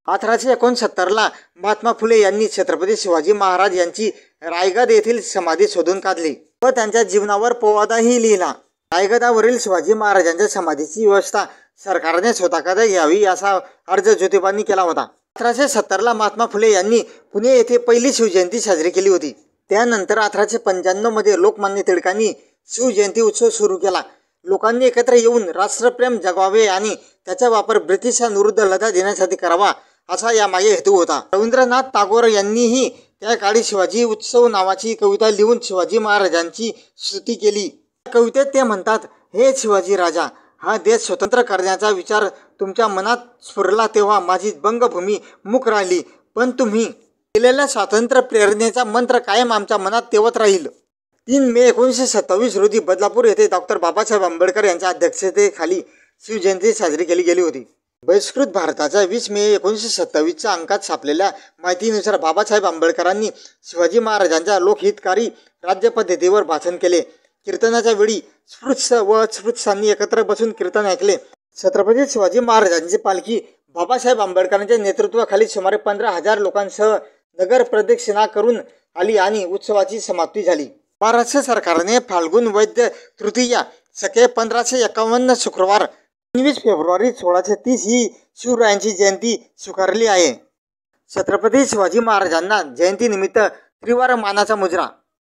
1869ला महात्मा फुले यांनी छत्रपती शिवाजी महाराज यांची रायगड येथील समाधी शोधून काढली व त्यांच्या जीवनावर पोवादाही लिहिला। रायगडावरील शिवाजी महाराजांच्या समाधीची व्यवस्था सरकारने स्वतःकडे घ्यावी असा अर्ज ज्योतिबांनी केला होता। 1870ला महात्मा फुले यांनी पुणे येथे पहिली शिवजयंती साजरी केली होती। त्यानंतर 1895 मध्ये लोकमान्य टिळकांनी शिवजयंती उत्सव सुरू केला। लोकांनी एकत्र येऊन राष्ट्रप्रेम जगवावे आणि त्याचा वापर ब्रिटिशांविरुद्ध लढा देण्यासाठी करावा असा यामागे हेतू होता। रवींद्रनाथ टागोर यांनीही त्या काळी शिवाजी उत्सव नावाची कविता लिहून शिवाजी महाराजांची स्तुती केली। कवितेत ते म्हणतात, हे शिवाजी राजा, हा देश स्वतंत्र करण्याचा विचार तुमच्या मनात स्फुरला तेव्हा माझी बंगभूमी मूक राहिली, पण तुम्ही केलेल्या स्वातंत्र्य प्रेरणेचा मंत्र कायम आमच्या मनात तेवत राहील। 3 मे 1927 रोजी बदलापूर येथे डॉक्टर बाबासाहेब आंबेडकर यांच्या अध्यक्षतेखाली शिवजयंती साजरी केली गेली होती। बहिष्कृत भारताच्या 20 मे 1927च्या अंकात छापलेल्या माहितीनुसार बाबासाहेब आंबेडकरांनी शिवाजी महाराजांच्या लोकहितकारी राज्यपद्धतीवर भाषण केले। कीर्तनाच्या वेळी स्पृश्य व अस्पृश्यांनी एकत्र बसून कीर्तन ऐकले। छत्रपती शिवाजी महाराजांची पालखी बाबासाहेब आंबेडकरांच्या नेतृत्वाखाली सुमारे 15,000 लोकांसह नगर प्रदक्षिणा करून आली आणि उत्सवाची समाप्ती झाली। महाराष्ट्र सरकारने फाल्गुन वैद्य तृतीया सके 1551 शुक्रवार 19 फेब्रुवारी 1630 ही शिवरायांची जयंती स्वीकारली आहे। छत्रपती शिवाजी महाराजांना जयंतीनिमित्त त्रिवार मानाचा मुजरा।